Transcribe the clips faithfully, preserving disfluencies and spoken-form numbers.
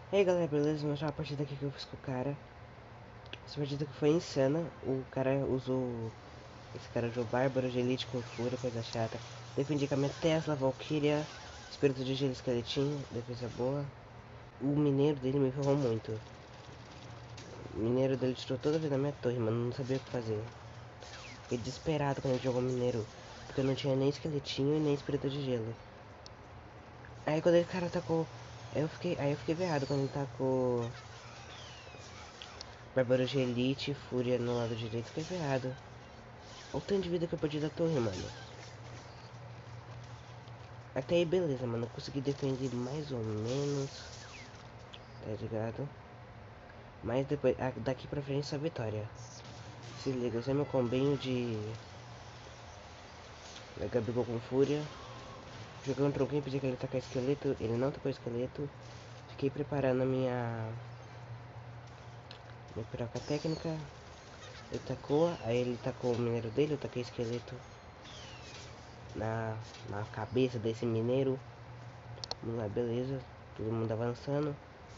E aí galera, beleza? Vou mostrar uma partida aqui que eu fiz com o cara. Essa partida que foi insana. O cara usou. Esse cara usou Bárbaro de Elite com Fúria, coisa chata. Defendi com a minha Tesla, Valkyria, Espírito de Gelo Esqueletinho, defesa boa. O mineiro dele me ferrou muito. O mineiro dele tirou toda a vida da minha torre, mano. Não sabia o que fazer. Fiquei desesperado quando ele jogou mineiro. Porque eu não tinha nem esqueletinho e nem espírito de gelo. Aí quando ele cara atacou. Aí eu fiquei. Aí eu fiquei ferrado quando ele tacou. Bárbaro de Elite, Fúria no lado direito, fiquei ferrado. Olha o tanto de vida que eu perdi da torre, mano. Até aí, beleza, mano. Eu consegui defender mais ou menos. Tá ligado? Mas depois, daqui pra frente, só vitória. Se liga, eu sei meu combinho de. Gabigol com Fúria. Joguei um tronquinho, pedi que ele tacar esqueleto. Ele não tacou esqueleto. Fiquei preparando a minha. Minha piroca técnica. Ele tacou, aí ele tacou o mineiro dele, eu taquei esqueleto na, na cabeça desse mineiro. Vamos lá, beleza. Todo mundo avançando.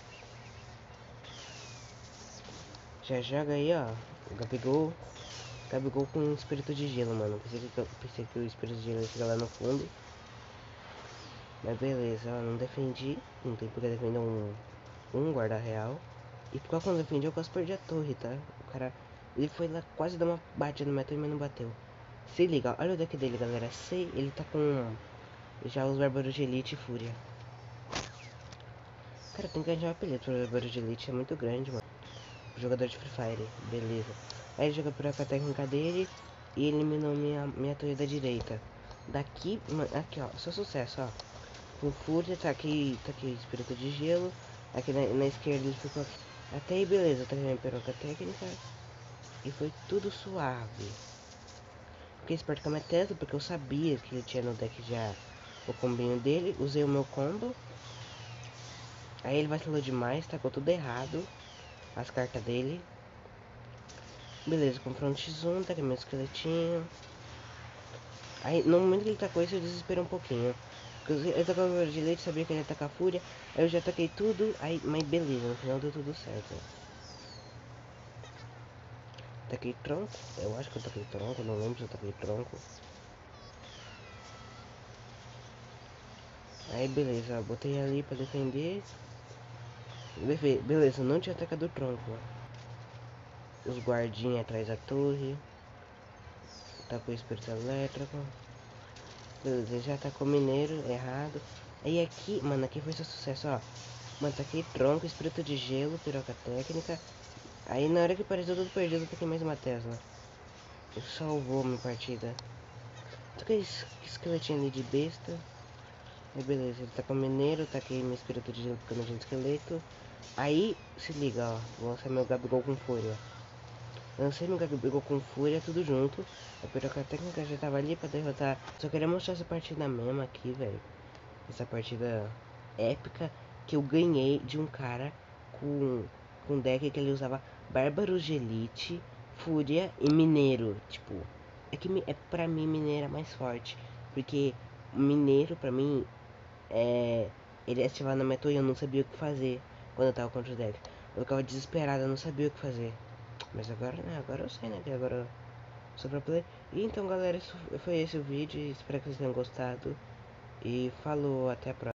Já joga aí, ó. O Gabigol. Gabigol com espírito de gelo, mano. Pensei que, pensei que o espírito de gelo ia chegar lá no fundo. Mas beleza, ó. Não defendi. Não tem porque defender um, um guarda real. E por causa que eu não defendi, eu quase perdi a torre, tá? O cara. Ele foi lá quase dar uma batida no meu torre, mas não bateu. Se liga, olha o deck dele, galera. Sei, ele tá com já os Bárbaros de Elite e Fúria. Cara, tem que arranjar um apelido pro Bárbaro de Elite, é muito grande, mano. Jogador de Free Fire, beleza. Aí ele joga por a técnica dele e eliminou minha, minha torre da direita. Daqui, mano, aqui ó, só sucesso, ó. Com Fúria, tá aqui, tá aqui Espírito de Gelo. Aqui na, na esquerda ele ficou aqui. Até aí, beleza, tá minha peroca técnica. E foi tudo suave. Fiquei esperto com a minha Tesla, porque eu sabia que ele tinha no deck já o combinho dele. Usei o meu combo. Aí ele vacilou demais, tacou tudo errado. As cartas dele. Beleza, confronto X um, tá aqui meu esqueletinho. Aí no momento que ele tacou isso eu desesperei um pouquinho. Porque ele tacou o de leite, sabia que ele ia tacar a fúria. Aí eu já taquei tudo, aí, mas beleza, no final deu tudo certo. Taquei tronco, eu acho que eu taquei tronco, não lembro se eu taquei tronco. Aí beleza, botei ali pra defender. Beleza, não tinha atacado o tronco. Os guardinhas atrás da torre. Tacou o espírito elétrico. Beleza, já tacou mineiro, errado. Aí aqui, mano, aqui foi seu sucesso, ó. Mano, taquei tronco, espírito de gelo, piroca técnica. Aí na hora que pareceu tudo perdido, eu taquei mais uma Tesla. Eu salvou minha partida. Taquei esse esqueletinho ali de besta. Aí beleza, ele tacou mineiro, taquei meu espírito de gelo porque eu não tinha esqueleto. Aí, se liga, ó. Vou lançar meu Gabigol com fúria. Lancei meu Gabigol com fúria, tudo junto. A piroca técnica já tava ali pra derrotar. Só queria mostrar essa partida mesmo aqui, velho. Essa partida épica que eu ganhei de um cara com, com deck que ele usava Bárbaros de Elite, Fúria e Mineiro. Tipo, é que é pra mim Mineiro é mais forte. Porque Mineiro pra mim é. Ele ativava na minha torre e eu não sabia o que fazer quando eu tava contra o deck. Eu ficava desesperado, eu não sabia o que fazer. Mas agora, né? Agora eu sei, né? Que agora eu sou pra play. E então, galera, isso foi esse o vídeo. Espero que vocês tenham gostado. E falou, até a próxima.